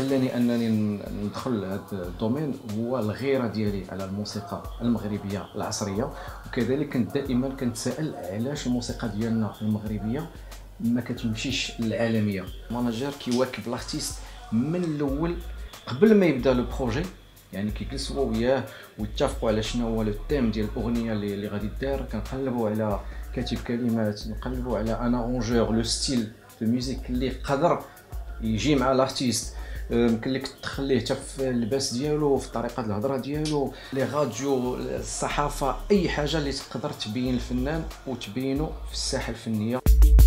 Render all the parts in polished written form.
خلاني انني ندخل لهذا الدومين هو الغيره ديالي على الموسيقى المغربيه العصريه، وكذلك كنت دائما كنتسائل علاش الموسيقى ديالنا المغربيه ما كتمشيش للعالميه. ماناجير كيواكب الارتيست من الاول قبل ما يبدا لو بروجي، يعني كيجلسوا وياه ويتفقوا على شنو هو لو تيم ديال الاغنيه اللي غادي دار. كنقلبوا على كاتب كلمات، نقلبوا على ان اونجور لو ستيل دو ميوزيك اللي قدر يجي مع الارتيست. يمكن لك تخليه حتى في اللباس ديالو، في طريقه الهضره ديالو، لي راديو، الصحافه، اي حاجه اللي تقدر تبين الفنان وتبينه في الساحه الفنيه.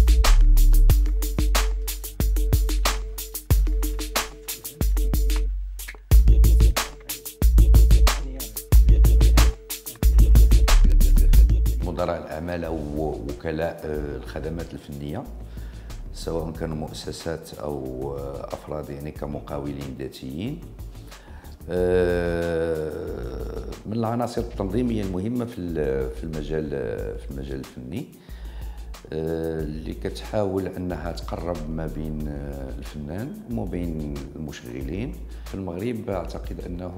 مدراء الأعمال أو وكلاء الخدمات الفنية، سواء كانوا مؤسسات أو أفراد يعني كمقاولين ذاتيين، من العناصر التنظيمية المهمة في المجال الفني، اللي كتحاول أنها تقرب ما بين الفنان وما بين المشغلين. في المغرب أعتقد أنه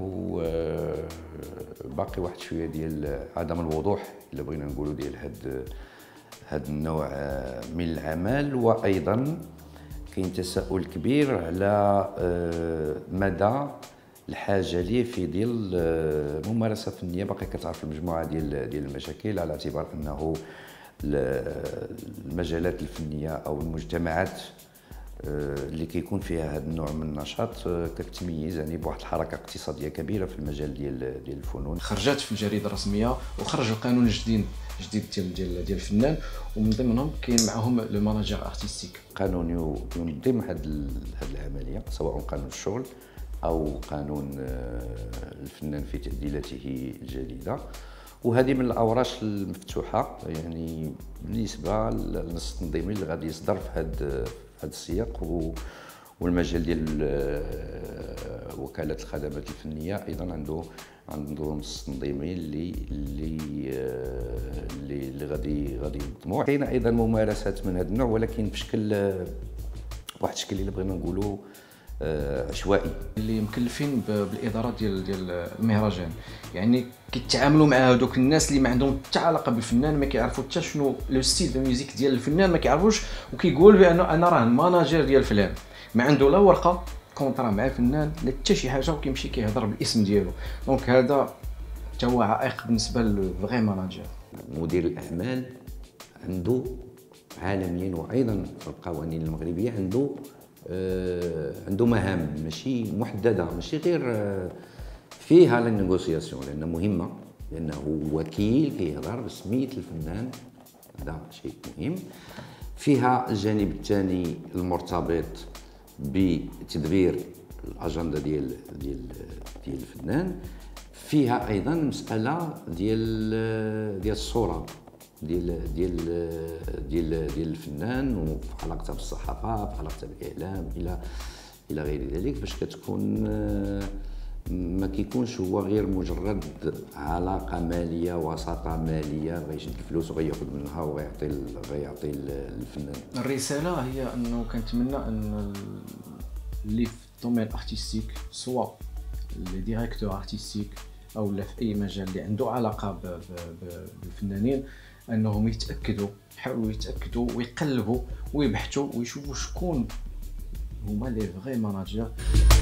باقي واحد شوية ديال عدم الوضوح إلا بغينا نقولوا ديال هاد النوع من الأعمال، وأيضا كاين تساؤل كبير على مدى الحاجة ليه في ديال الممارسة الفنية. باقي كتعرف المجموعة ديال المشاكل، على اعتبار أنه المجالات الفنية أو المجتمعات اللي كيكون فيها هذا النوع من النشاط كتميز يعني بواحد الحركة اقتصادية كبيرة في المجال ديال الفنون. خرجت في الجريدة الرسمية وخرج القانون الجديد ديال الفنان، ومن ضمنهم كاين معهم لو ماناجير ارتستيك. قانون ينظم هذه العملية، سواء قانون الشغل أو قانون الفنان في تعديلاته الجديدة، وهذه من الأوراش المفتوحة يعني بالنسبة للنص التنظيمي اللي غادي يصدر في هذا السياق. والمجال ديال وكالة الخدمات الفنية أيضا عنده نص تنظيمي اللي غادي ينظموه. كاين أيضا ممارسات من هذا النوع، ولكن بواحد الشكل اللي بغينا نقولوا عشوائي، اللي مكلفين بالاداره ديال المهرجان. يعني كيتعاملوا مع هذوك الناس اللي ما عندهم حتى علاقه بالفنان، ما كيعرفوا حتى شنو لو ستيل دو ميوزيك ديال الفنان، ما كيعرفوش، وكيقول بانه انا راه الماناجير ديال فلان، ما عنده لا ورقه كونطرا مع الفنان لا حتى شي حاجه، وكيمشي كيهضر بالاسم ديالو. دونك هذا حتى هو عائق بالنسبه للفغي ماناجير. مدير الاعمال عنده عالميا وايضا في القوانين المغربيه عنده مهام ماشي محدده، ماشي غير فيها لا نيغوسياسيون لانها مهمه، لانه وكيل كيهضر بسميه الفنان، هذا شيء مهم. فيها الجانب الثاني المرتبط بتدبير الاجنده ديال الفنان. فيها ايضا مساله ديال الصوره ديال الفنان، وفي علاقتها بالصحافه، في علاقتها بالاعلام الى غير ذلك، باش كتكون ما كيكونش هو غير مجرد علاقه ماليه، وساطه ماليه، غيشد الفلوس وغياخذ منها وغيعطي الفنان. الرساله هي انه كنتمنى ان اللي في الدومين ارتستيك، سواء لي ديريكتور ارتستيك او لا في اي مجال اللي عنده علاقه بالفنانين، انهم يحاولوا يتاكدوا ويقلبوا ويبحثوا ويشوفوا شكون هما لي فغي ماناجير.